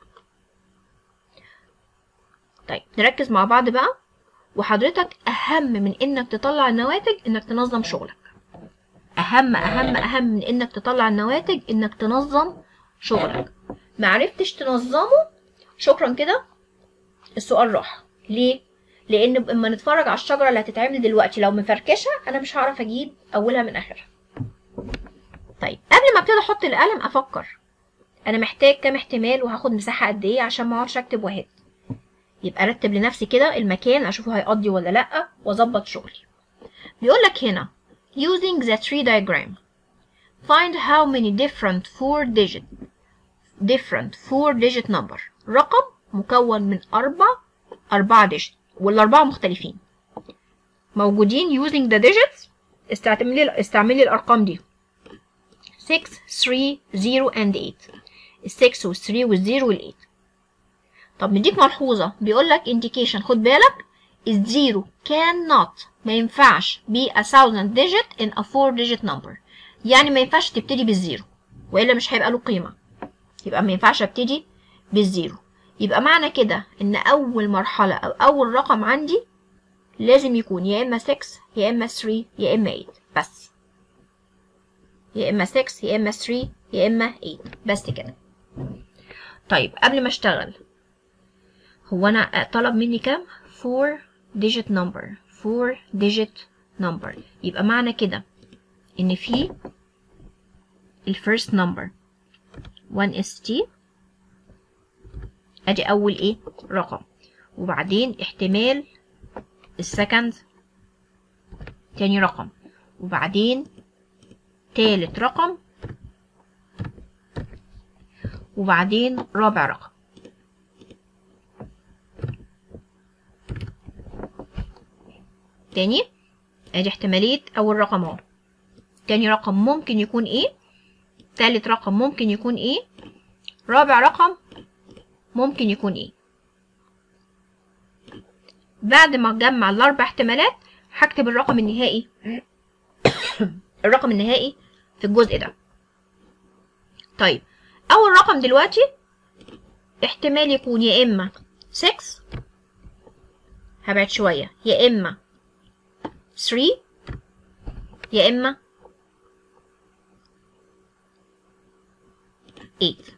طيب نركز مع بعض بقى. وحضرتك اهم من انك تطلع النواتج انك تنظم شغلك. اهم اهم اهم من انك تطلع النواتج انك تنظم شغلك. معرفتش تنظمه شكرا كده السؤال راح. ليه؟ لان اما نتفرج على الشجره اللي هتتعمل دلوقتي لو مفركشه انا مش هعرف اجيب اولها من اخرها. طيب قبل ما ابتدي احط القلم افكر انا محتاج كام احتمال وهاخد مساحه قد ايه عشان ما اقعدش اكتب واحد. يبقى ارتب لنفسي كده المكان اشوفه هيقضي ولا لا واظبط شغلي. بيقول لك هنا using the tree diagram find how many different four digit different four digit number. رقم مكون من أربع أربعة digit، والأربعة مختلفين موجودين using the digits. استعملي استعملي الأرقام دي six three zero and eight. ال six وال three وال zero وال eight. طب نديك ملحوظة بيقول لك indication، خد بالك ال zero cannot ما ينفعش be a thousand digit in a four digit number. يعني ما ينفعش تبتدي بالزيرو وإلا مش هيبقى له قيمة، يبقى ما ينفعش ابتدي بالزيرو. يبقى معنى كده إن أول مرحلة أو أول رقم عندي لازم يكون يا إما six يا إما three يا إما eight بس، يا إما six يا إما three يا إما eight بس كده. طيب قبل ما اشتغل، هو أنا طلب مني كام؟ four digit number four digit number. يبقى معنى كده إن في ال first number one is t، أدي أول إيه؟ رقم. وبعدين احتمال السكند تاني رقم، وبعدين تالت رقم، وبعدين رابع رقم. تاني ادي احتمالية اول رقم اهو، تاني رقم ممكن يكون ايه، تالت رقم ممكن يكون ايه، رابع رقم ممكن يكون ايه. بعد ما اجمع الاربع احتمالات هكتب الرقم النهائي الرقم النهائي في الجزء ده. طيب اول رقم دلوقتي احتمال يكون يا اما six، هبعد شوية، يا اما three يا اما eight،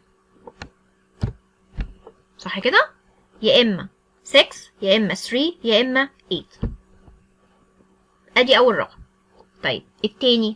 صح كده؟ يا اما six يا اما three يا اما eight. ادي اول رقم. طيب التاني،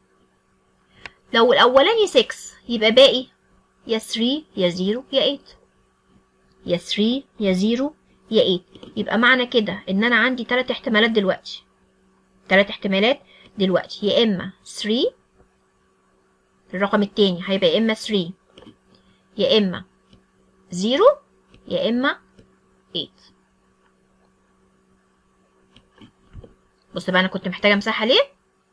لو الاولاني six يبقى باقي يا three يا zero يا eight، يا three يا zero يا eight. يبقى معنى كده ان انا عندي تلات احتمالات دلوقتي، تلات احتمالات دلوقتي، يا اما three، الرقم التاني هيبقى يا اما three يا اما zero يا اما eight. بص بقى انا كنت محتاجه مساحه ليه،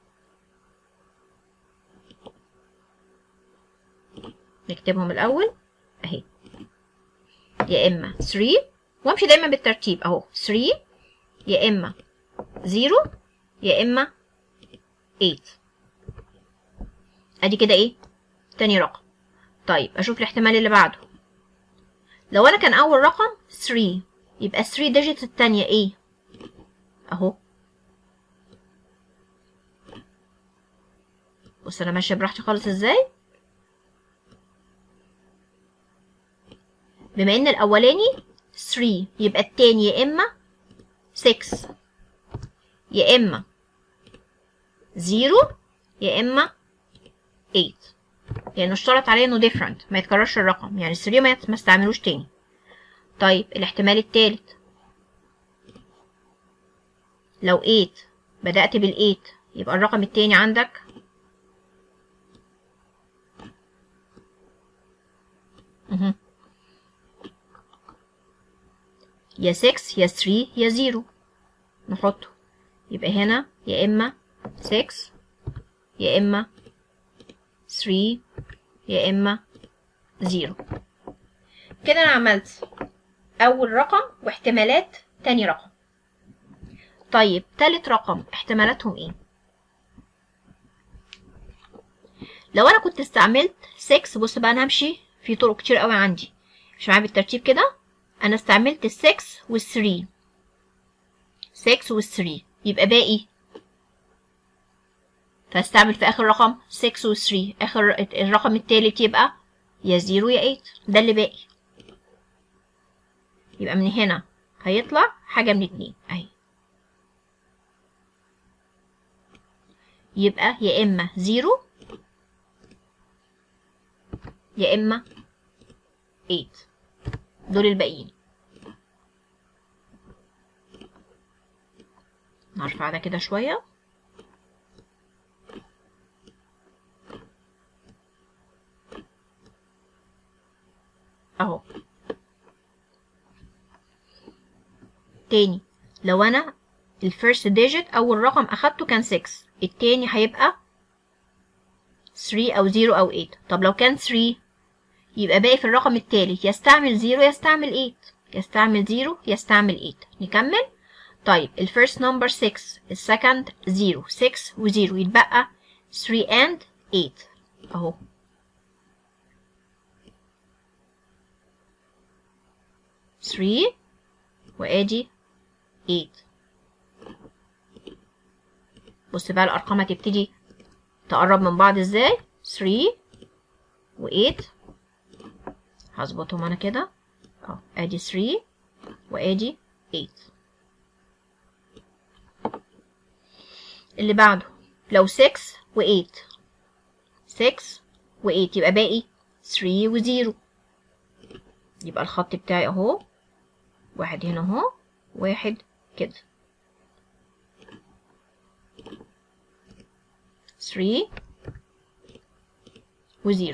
نكتبهم الاول اهي، يا اما three، وامشي دايما بالترتيب اهو، three يا اما zero يا اما eight. ادي كده ايه تاني رقم. طيب اشوف الاحتمال اللي بعده، لو انا كان اول رقم three يبقى three digits التانية ايه اهو. بص انا ماشيه براحتي خالص ازاي، بما ان الاولاني three يبقى التاني يا اما six يا اما zero يا اما eight، لانه اشترط عليه انه different ما يتكررش الرقم، يعني three ما استعملوش تاني. طيب الاحتمال التالت، لو eight بدأت بال eight يبقى الرقم التاني عندك اهو يا six يا three يا zero، نحطه يبقى هنا يا اما six يا اما three يا اما zero. كده انا عملت اول رقم واحتمالات تاني رقم. طيب تالت رقم احتمالاتهم ايه؟ لو انا كنت استعملت six، بص بقى انا همشي في طرق كتير قوي عندي، مش معايا بالترتيب كده. انا استعملت ال six وال three، six وال three يبقى باقي، فاستعمل في اخر رقم six وال three، اخر الرقم التالت يبقى يا zero يا eight، ده اللي باقي. يبقى من هنا هيطلع حاجة من اتنين اهي، يبقى يا اما zero يا اما eight، دول الباقيين. نرفع ده كده شوية، تاني لو انا الفيرست ديجيت اول رقم اخدته كان ستة، التاني هيبقى تلاتة او صفر او تمانية. طب لو كان تلاتة يبقى باقي في الرقم التالت يستعمل صفر يستعمل تمانية، يستعمل صفر يستعمل تمانية. نكمل. طيب الفيرست نمبر ستة، السكند صفر، ستة و صفر يتبقى تلاتة and تمانية اهو. تلاتة وادي تمانية. بص بقى الارقام هتبتدي تقرب من بعض ازاي. تلاتة و تمانية هظبطهم انا كده اهو، ادي تلاتة وادي تمانية. اللي بعده لو ستة و تمانية، ستة و تمانية يبقى باقي تلاتة و صفر. يبقى الخط بتاعي اهو، واحد هنا اهو، واحد كده، تلاتة و صفر.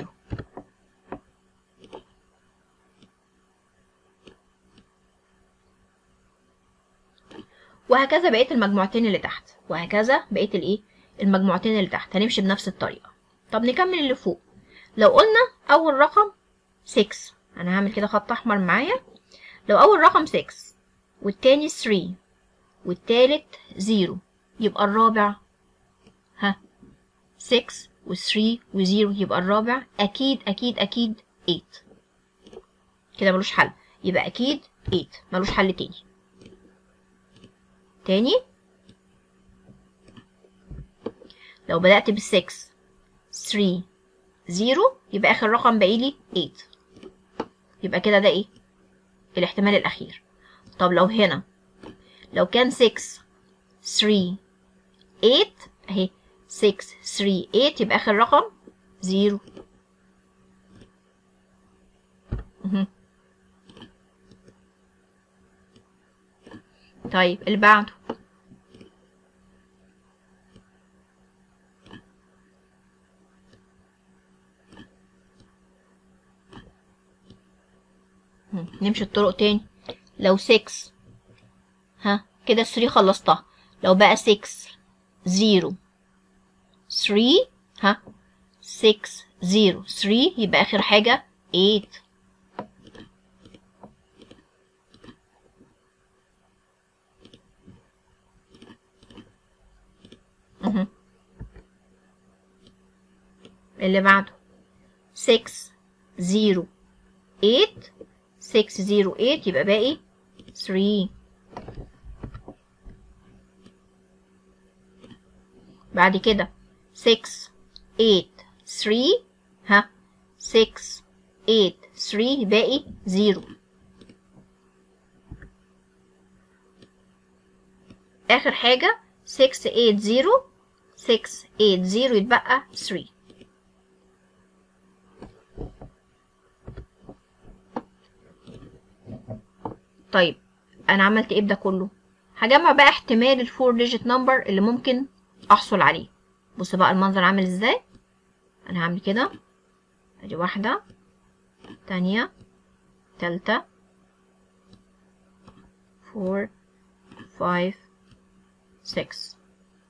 وهكذا بقية المجموعتين اللي تحت، وهكذا بقية الايه المجموعتين اللي تحت، هنمشي بنفس الطريقة. طب نكمل اللي فوق. لو قلنا اول رقم ستة، انا هعمل كده خط احمر معايا. لو اول رقم ستة والتاني تلاتة والتالت صفر، يبقى الرابع ها ستة و تلاتة و صفر، يبقى الرابع اكيد اكيد اكيد تمانية. كده ملوش حل، يبقى اكيد تمانية، ملوش حل تاني. تاني لو بدأت بالستة تلاتة صفر، يبقى اخر رقم باقيلي تمانية، يبقى كده ده ايه الاحتمال الاخير. طب لو هنا لو كان ستة تلاتة تمانية اهي، ستة تلاتة تمانية يبقى اخر رقم صفر. طيب اللي بعده نمشي الطرق تاني. لو ستة ها كده تلاتة خلصتها، لو بقى ستة صفر تلاتة ها ستة صفر تلاتة يبقى اخر حاجة تمانية. اها اللي بعده ستة صفر تمانية، ستة صفر تمانية يبقى باقي تلاتة. بعد كده ستة تمانية تلاتة ها ستة تمانية تلاتة باقي صفر. اخر حاجة ستة تمانية صفر، ستة تمانية صفر يتبقى تلاتة. طيب انا عملت ايه بده كله؟ هجمع بقى احتمال الفور ديجيت نمبر اللي ممكن احصل عليه. بص بقى المنظر عامل ازاي. انا هعمل كده، ادي واحدة، تانية، تالتة، فور، فايف، ستة.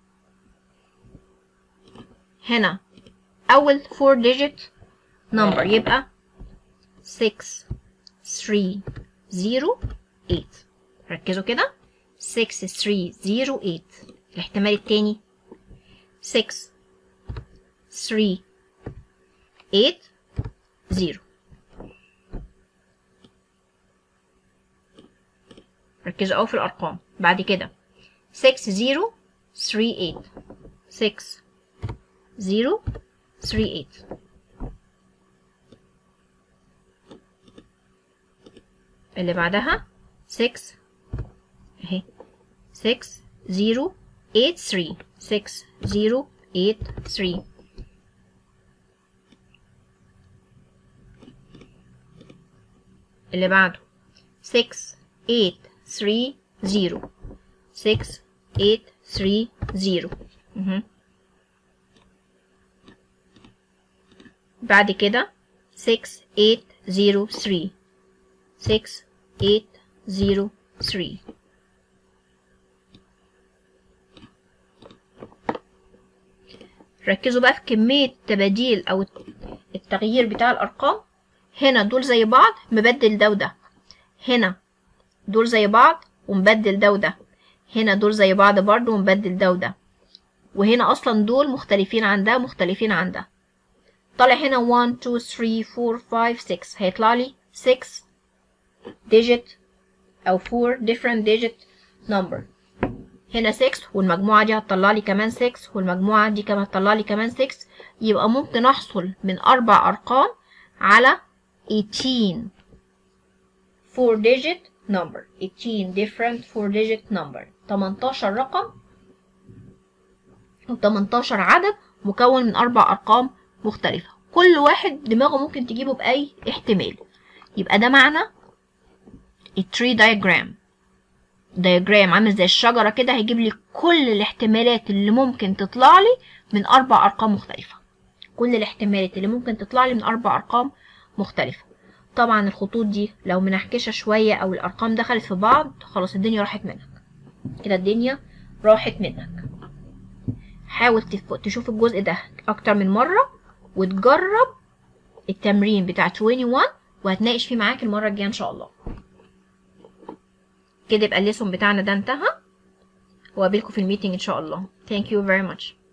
هنا اول فور ديجيت نمبر يبقى ستة تلاتة صفر تمانية. ركزوا كده، ستة تلاتة صفر تمانية. الاحتمال التاني ستة تلاتة تمانية صفر. ركزوا اوي في الارقام. بعد كده ستة صفر تلاتة تمانية، ستة صفر تلاتة تمانية. اللي بعدها ستة اهي ستة صفر تمانية تلاتة، ستة صفر تمانية تلاتة. اللي بعده ستة تمانية تلاتة صفر، ستة تمانية تلاتة صفر. اها بعد كده ستة تمانية صفر تلاتة، ستة تمانية صفر تلاتة. ركزوا بقى في كمية التباديل او التغيير بتاع الارقام. هنا دول زي بعض مبدل ده وده، هنا دول زي بعض ومبدل ده وده، هنا دول زي بعض برضو ومبدل ده وده، وهنا اصلا دول مختلفين عن ده مختلفين عن ده. طالع هنا واحد اتنين تلاتة أربعة خمسة ستة، هيطلع لي ستة digit او أربعة different digit number. هنا ستة والمجموعة دي هتطلع لي كمان ستة والمجموعة دي كمان هتطلع لي كمان ستة. يبقى ممكن احصل من اربع ارقام على تمنتاشر four digit number، تمنتاشر different four digit number، تمنتاشر رقم و تمنتاشر عدد مكون من اربع ارقام مختلفة، كل واحد دماغه ممكن تجيبه باي احتمال. يبقى ده معنى التري دايجرام. دايجرام عامل زي الشجرة كده، هيجيب لي كل الاحتمالات اللي ممكن تطلع لي من اربع ارقام مختلفة، كل الاحتمالات اللي ممكن تطلع لي من اربع ارقام مختلفة. طبعا الخطوط دي لو منحكشة شوية او الارقام دخلت في بعض خلاص الدنيا راحت منك كده، الدنيا راحت منك. حاول تشوف الجزء ده اكتر من مرة وتجرب التمرين بتاع واحد وعشرين وهتناقش فيه معاك المرة الجاية ان شاء الله. كده يبقى الليسون بتاعنا ده انتهى، وقابلكم في الميتنج ان شاء الله. Thank you very much.